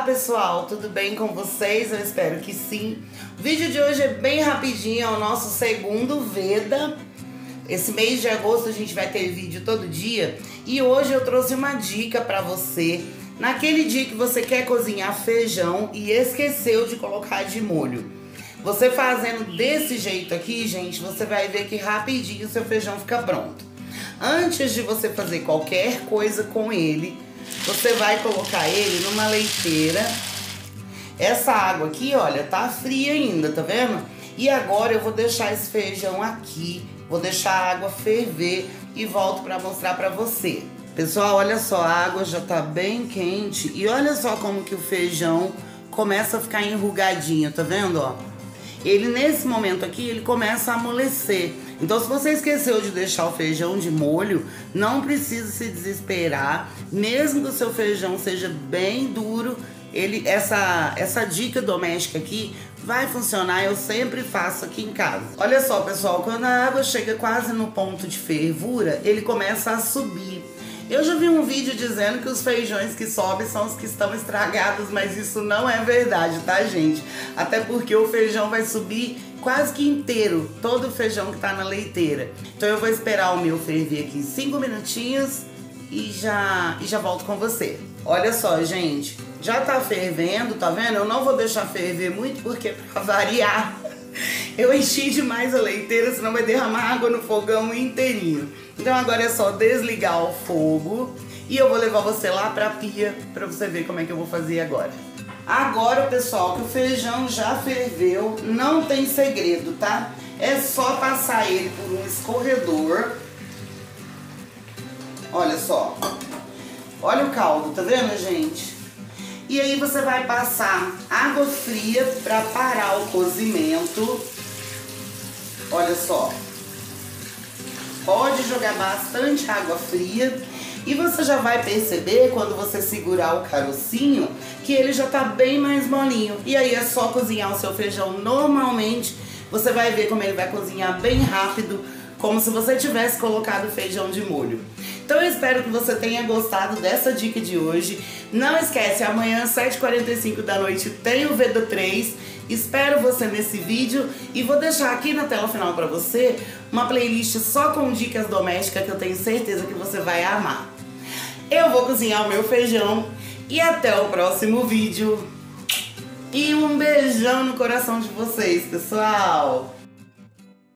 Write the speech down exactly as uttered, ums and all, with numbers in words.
pessoal, tudo bem com vocês? Eu espero que sim. O vídeo de hoje é bem rapidinho, é o nosso segundo Veda. Esse mês de agosto a gente vai ter vídeo todo dia. E hoje eu trouxe uma dica pra você. Naquele dia que você quer cozinhar feijão e esqueceu de colocar de molho. Você fazendo desse jeito aqui, gente, você vai ver que rapidinho o seu feijão fica pronto. Antes de você fazer qualquer coisa com ele, você vai colocar ele numa leiteira. Essa água aqui, olha, tá fria ainda, tá vendo? E agora eu vou deixar esse feijão aqui, vou deixar a água ferver e volto pra mostrar pra você. Pessoal, olha só, a água já tá bem quente e olha só como que o feijão começa a ficar enrugadinho, tá vendo, ó? Ele, nesse momento aqui, ele começa a amolecer. Então, se você esqueceu de deixar o feijão de molho, não precisa se desesperar. Mesmo que o seu feijão seja bem duro, ele, essa, essa dica doméstica aqui vai funcionar. Eu sempre faço aqui em casa. Olha só, pessoal, quando a água chega quase no ponto de fervura, ele começa a subir. Eu já vi um vídeo dizendo que os feijões que sobem são os que estão estragados, mas isso não é verdade, tá, gente? Até porque o feijão vai subir quase que inteiro, todo o feijão que tá na leiteira. Então eu vou esperar o meu ferver aqui cinco minutinhos e já, e já volto com você. Olha só, gente, já tá fervendo, tá vendo? Eu não vou deixar ferver muito porque, pra variar, eu enchi demais a leiteira, senão vai derramar água no fogão inteirinho. Então agora é só desligar o fogo e eu vou levar você lá pra pia pra você ver como é que eu vou fazer agora. Agora, pessoal, que o feijão já ferveu, não tem segredo, tá? É só passar ele por um escorredor. Olha só. Olha o caldo, tá vendo, gente? E aí você vai passar água fria pra parar o cozimento. Olha só. Pode jogar bastante água fria e você já vai perceber quando você segurar o carocinho que ele já tá bem mais molinho. E aí é só cozinhar o seu feijão normalmente. Você vai ver como ele vai cozinhar bem rápido, como se você tivesse colocado feijão de molho. Então eu espero que você tenha gostado dessa dica de hoje. Não esquece, amanhã às sete e quarenta e cinco da noite tem o Veda três. Espero você nesse vídeo e vou deixar aqui na tela final pra você uma playlist só com dicas domésticas que eu tenho certeza que você vai amar. Eu vou cozinhar o meu feijão e até o próximo vídeo. E um beijão no coração de vocês, pessoal!